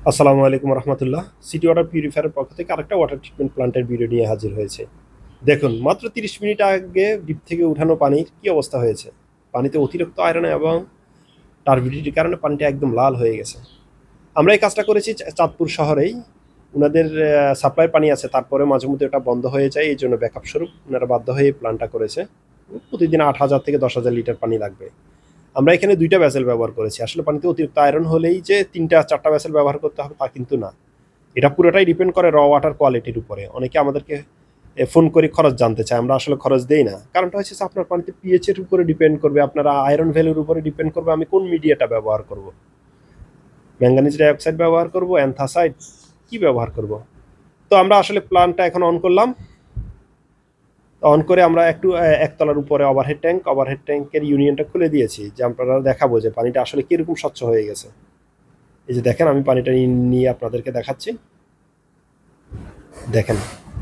আসসালামু আলাইকুম রহমতুল্লাহ। City water পিউরিফায়ারের পক্ষ থেকে আরেকটা ওয়াটার ট্রিটমেন্ট প্ল্যান্টের ভিডিও নিয়ে হাজির হয়েছে। দেখুন, মাত্র 30 মিনিট আগে ডিপ থেকে উঠানো পানির কি অবস্থা হয়েছে। পানিতে অতিরিক্ত আয়রন এবং টার্বিডিটির কারণে পানিটা একদম লাল হয়ে গেছে। আমরা এই কাজটা করেছি চাঁদপুর শহরেই। ওনাদের সাপ্লাই পানি আছে, তারপরে মাঝে মধ্যে ওটা বন্ধ হয়ে যায়, এই জন্য ব্যাকআপ স্বরূপ ওনারা বাধ্য হয়ে এই প্ল্যানটা করেছে। প্রতিদিন 8,000 থেকে 10,000 লিটার পানি লাগবে। আমরা এখানে 2টা ভেসেল ব্যবহার করেছি। আসলে পানিতে অতিরিক্ত আয়রন হলেই যে 3টা 4টা ভেসেল ব্যবহার করতে হবে তা কিন্তু না। এটা পুরোটাই ডিপেন্ড করে ওয়াটার কোয়ালিটির উপরে। অনেকে আমাদেরকে ফোন করে খরচ জানতে চায়, আমরা আসলে খরচ দেই না। কারণটা হচ্ছে যে আপনার পানিতে পিএইচ এর উপরে ডিপেন্ড করবে, আপনার আয়রন ভ্যালুর উপরে ডিপেন্ড করবে আমি কোন মিডিয়াটা ব্যবহার করব। ম্যাঙ্গানিজ ডাইঅক্সাইড ব্যবহার করব, অ্যান্থাসাইড কি ব্যবহার করব। তো আমরা আসলে প্ল্যান্টটা এখন অন করলাম। অন করে আমরা একটু একতলার উপরে ওভারহেড ট্যাঙ্কের ইউনিয়নটা খুলে দিয়েছি, যে আপনারা দেখাবো যে পানিটা আসলে কীরকম স্বচ্ছ হয়ে গেছে। এই যে দেখেন, আমি পানিটা নিয়ে আপনাদেরকে দেখাচ্ছি। দেখেন,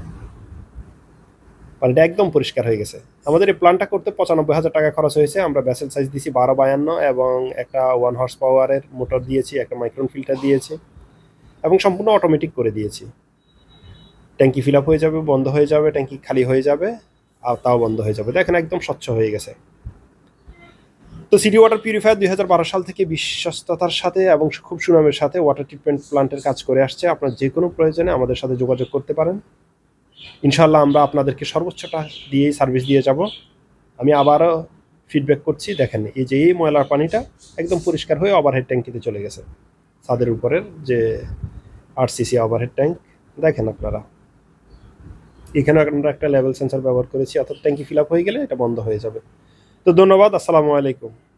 পানিটা একদম পরিষ্কার হয়ে গেছে। আমাদের এই প্ল্যানটা করতে 95,000 টাকা খরচ হয়েছে। আমরা ভেসেল সাইজ দিয়েছি 12/52 এবং একটা 1 হর্স পাওয়ারের মোটর দিয়েছি, একটা মাইক্রন ফিল্টার দিয়েছি এবং সম্পূর্ণ অটোমেটিক করে দিয়েছি। ট্যাঙ্কি ফিল আপ হয়ে যাবে, বন্ধ হয়ে যাবে, ট্যাঙ্কি খালি হয়ে যাবে, আর তাও বন্ধ হয়ে যাবে। দেখেন একদম স্বচ্ছ হয়ে গেছে। তো সিটি ওয়াটার পিউরিফায়ার 2012 সাল থেকে বিশ্বস্ততার সাথে এবং খুব সুনামের সাথে ওয়াটার ট্রিটমেন্ট প্ল্যান্টের কাজ করে আসছে। আপনার যে কোনো প্রয়োজনে আমাদের সাথে যোগাযোগ করতে পারেন। ইনশাআল্লাহ আমরা আপনাদেরকে সর্বোচ্চটা দিয়েই সার্ভিস দিয়ে যাব। আমি আবারও ফিডব্যাক করছি। দেখেন, এই যে এই ময়লার পানিটা একদম পরিষ্কার হয়ে ওভারহেড ট্যাঙ্কিতে চলে গেছে। ছাদের উপরের যে 8 সিসি ওভারহেড ট্যাঙ্ক, দেখেন আপনারা। এখানে আমরা একটা লেভেল সেন্সর ব্যবহার করেছি, অর্থাৎ ট্যাঙ্কি ফিল আপ হয়ে গেলে এটা বন্ধ হয়ে যাবে। তো ধন্যবাদ। আসসালামু আলাইকুম।